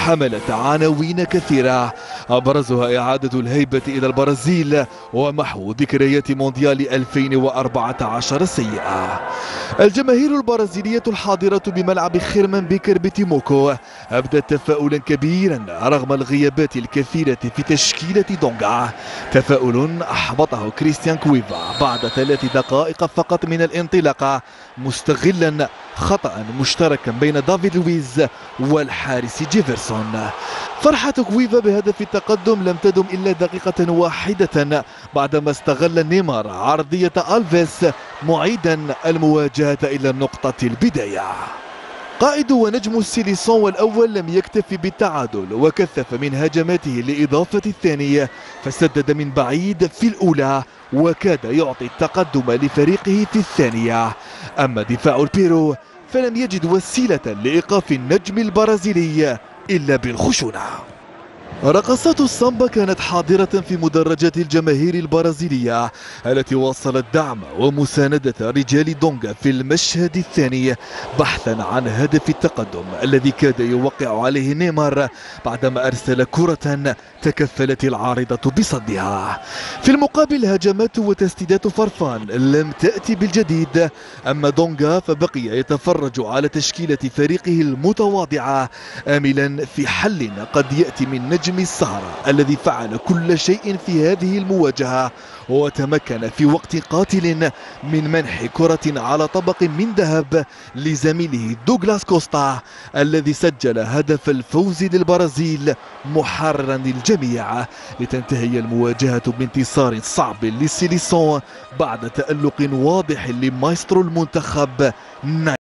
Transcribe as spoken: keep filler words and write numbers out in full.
حملت عناوين كثيرة أبرزها إعادة الهيبة إلى البرازيل ومحو ذكريات مونديال ألفين وأربعة عشر السيئة. الجماهير البرازيلية الحاضرة بملعب خيرمان بيكر بتيموكو أبدت تفاؤلا كبيرا رغم الغيابات الكثيرة في تشكيلة دونغا، تفاؤل أحبطه كريستيان كويفا بعد ثلاث دقائق فقط من الانطلاقة مستغلا خطأ مشتركا بين دافيد لويز والحارس جيفرسون. فرحة كويفا بهدف التقدم لم تدم إلا دقيقة واحدة بعدما استغل نيمار عرضية ألفيس معيدا المواجهة إلى نقطة البداية. قائد ونجم السيليسون الأول لم يكتف بالتعادل وكثف من هجماته لإضافة الثانية، فسدد من بعيد في الأولى وكاد يعطي التقدم لفريقه في الثانية. أما دفاع البيرو فلم يجد وسيلة لإيقاف النجم البرازيلي إلا بالخشونة. رقصات السامبا كانت حاضرة في مدرجات الجماهير البرازيلية التي واصلت دعم ومساندة رجال دونغا في المشهد الثاني بحثا عن هدف التقدم الذي كاد يوقع عليه نيمار بعدما أرسل كرة تكفلت العارضة بصدها. في المقابل هجمات وتسديدات فرفان لم تأتي بالجديد، أما دونغا فبقي يتفرج على تشكيلة فريقه المتواضعة آملا في حل قد يأتي من نجم السهرة الذي فعل كل شيء في هذه المواجهة وتمكن في وقت قاتل من منح كرة على طبق من ذهب لزميله دوغلاس كوستا الذي سجل هدف الفوز للبرازيل محررا للجميع لتنتهي المواجهة بانتصار صعب للسيليسون بعد تألق واضح لمايسترو المنتخب.